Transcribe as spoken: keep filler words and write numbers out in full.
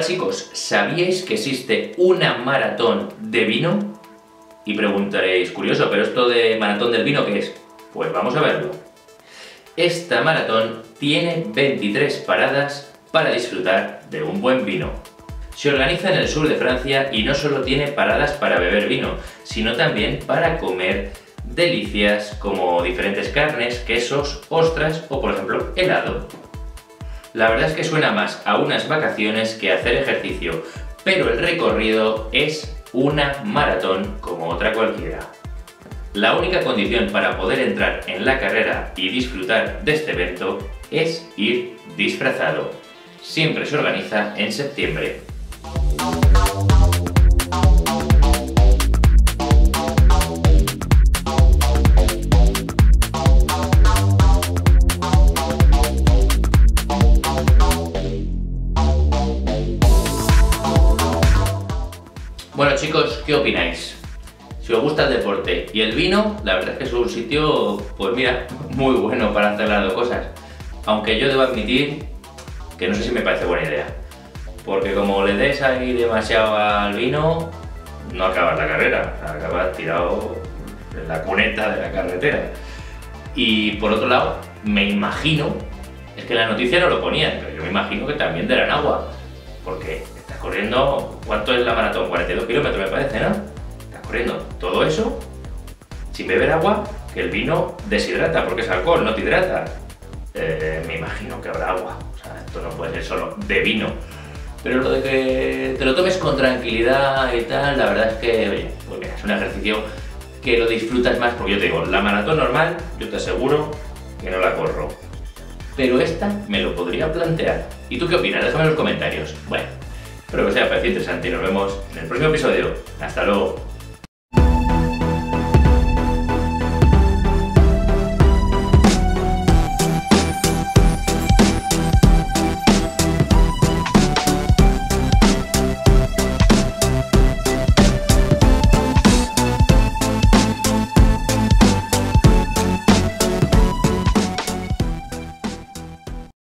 chicos, ¿sabíais que existe una maratón de vino? Y preguntaréis, curioso, ¿pero esto de maratón del vino qué es? Pues vamos a verlo. Esta maratón tiene veintitrés paradas para disfrutar de un buen vino. Se organiza en el sur de Francia y no solo tiene paradas para beber vino, sino también para comer delicias como diferentes carnes, quesos, ostras o, por ejemplo, helado. La verdad es que suena más a unas vacaciones que a hacer ejercicio, pero el recorrido es una maratón como otra cualquiera. La única condición para poder entrar en la carrera y disfrutar de este evento es ir disfrazado. Siempre se organiza en septiembre. Bueno chicos, ¿qué opináis? Si os gusta el deporte y el vino, la verdad es que es un sitio, pues mira, muy bueno para hacer las dos cosas. Aunque yo debo admitir que no sé si me parece buena idea. Porque como le des ahí demasiado al vino, no acabas la carrera, acabas tirado en la cuneta de la carretera. Y por otro lado, me imagino, es que en la noticia no lo ponían, pero yo me imagino que también darán agua. Porque estás corriendo, ¿cuánto es la maratón? cuarenta y dos kilómetros me parece, ¿no? Estás corriendo todo eso sin beber agua, que el vino deshidrata, porque es alcohol, no te hidrata. Eh, me imagino que habrá agua, o sea, esto no puede ser solo de vino. Pero lo de que te lo tomes con tranquilidad y tal, la verdad es que, oye, pues mira, es un ejercicio que lo disfrutas más, porque yo te digo, la maratón normal, yo te aseguro que no la corro. Pero esta me lo podría plantear. ¿Y tú qué opinas? Déjame en los comentarios. Bueno, espero que os haya parecido interesante y nos vemos en el próximo episodio. Hasta luego.